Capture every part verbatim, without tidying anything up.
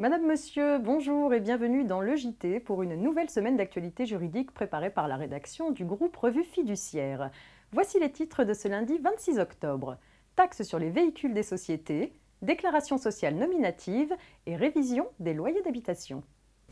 Madame, Monsieur, bonjour et bienvenue dans le J T pour une nouvelle semaine d'actualité juridique préparée par la rédaction du groupe Revue Fiduciaire. Voici les titres de ce lundi vingt-six octobre. Taxe sur les véhicules des sociétés, déclaration sociale nominative et révision des loyers d'habitation.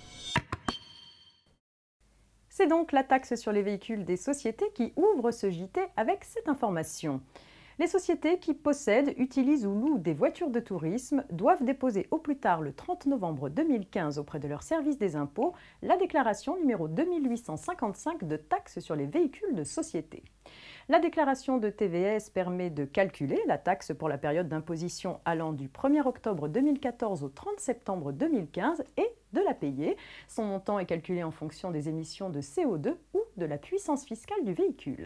C'est donc la taxe sur les véhicules des sociétés qui ouvre ce J T avec cette information. Les sociétés qui possèdent, utilisent ou louent des voitures de tourisme doivent déposer au plus tard le trente novembre deux mille quinze auprès de leur service des impôts la déclaration numéro deux mille huit cent cinquante-cinq de taxe sur les véhicules de société. La déclaration de T V S permet de calculer la taxe pour la période d'imposition allant du premier octobre deux mille quatorze au trente septembre deux mille quinze et de la payer. Son montant est calculé en fonction des émissions de C O deux ou de la puissance fiscale du véhicule.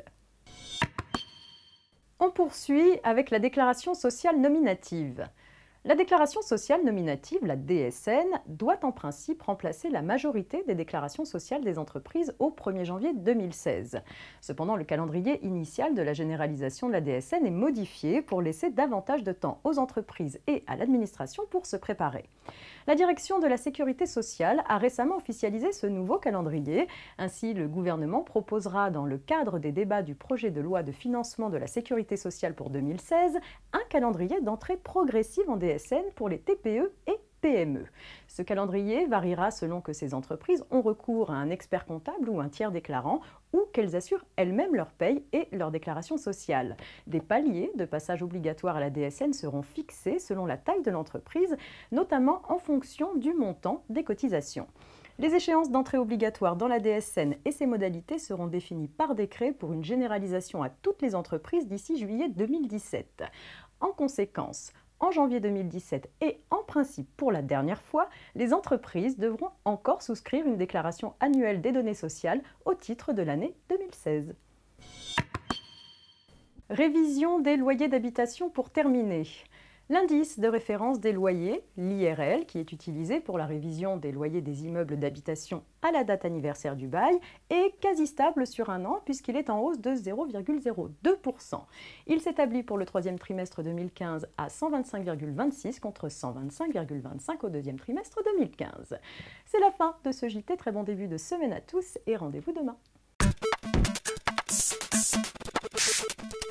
On poursuit avec la déclaration sociale nominative. La déclaration sociale nominative, la D S N, doit en principe remplacer la majorité des déclarations sociales des entreprises au premier janvier deux mille seize. Cependant, le calendrier initial de la généralisation de la D S N est modifié pour laisser davantage de temps aux entreprises et à l'administration pour se préparer. La direction de la sécurité sociale a récemment officialisé ce nouveau calendrier. Ainsi, le gouvernement proposera dans le cadre des débats du projet de loi de financement de la sécurité sociale pour deux mille seize un calendrier d'entrée progressive en D S N pour les T P E et P M E. Ce calendrier variera selon que ces entreprises ont recours à un expert comptable ou un tiers déclarant ou qu'elles assurent elles-mêmes leur paye et leur déclaration sociale. Des paliers de passage obligatoire à la D S N seront fixés selon la taille de l'entreprise, notamment en fonction du montant des cotisations. Les échéances d'entrée obligatoire dans la D S N et ses modalités seront définies par décret pour une généralisation à toutes les entreprises d'ici juillet deux mille dix-sept. En conséquence, en janvier deux mille dix-sept et en principe pour la dernière fois, les entreprises devront encore souscrire une déclaration annuelle des données sociales au titre de l'année deux mille seize. Révision des loyers d'habitation pour terminer. L'indice de référence des loyers, l'I R L, qui est utilisé pour la révision des loyers des immeubles d'habitation à la date anniversaire du bail, est quasi stable sur un an puisqu'il est en hausse de zéro virgule zéro deux pour cent. Il s'établit pour le troisième trimestre deux mille quinze à cent vingt-cinq virgule vingt-six contre cent vingt-cinq virgule vingt-cinq au deuxième trimestre deux mille quinze. C'est la fin de ce J T, très bon début de semaine à tous et rendez-vous demain.